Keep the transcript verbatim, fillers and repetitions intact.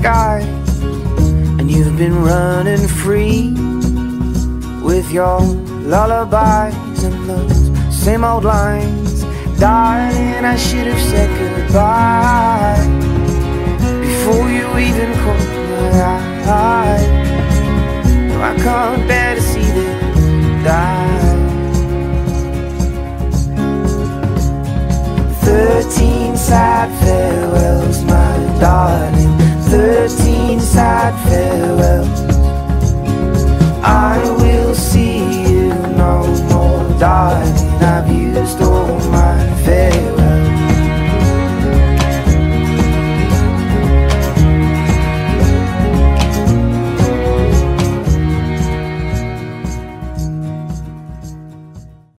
sky, and you've been running free with your lullabies and those same old lines. Darling, I should have said goodbye before you even caught my eye. No, I can't bear to see them die. Thirteen sad farewells, my darling. Thirteen sad farewells. I will see you no more, darling. Have you